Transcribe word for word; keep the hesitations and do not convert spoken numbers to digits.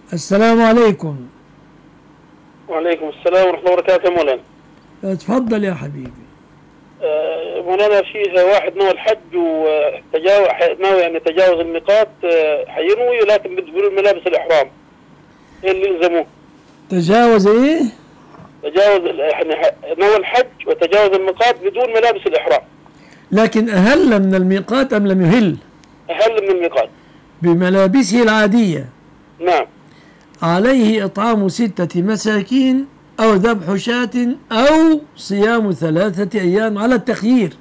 السلام عليكم. وعليكم السلام ورحمة الله وبركاته يا مولانا. اتفضل يا حبيبي. آه، مولانا في واحد نوى الحج وتجاوز ناوي يعني يتجاوز الميقات، آه، حينوي ولكن بدون ملابس الإحرام. ايه اللي يلزموه؟ تجاوز ايه؟ تجاوز يعني نوى الحج وتجاوز الميقات بدون ملابس الإحرام. لكن أهل من الميقات أم لم يهل؟ أهل من الميقات بملابسه العادية. نعم. عليه إطعام ستة مساكين أو ذبح شاة أو صيام ثلاثة أيام على التخيير.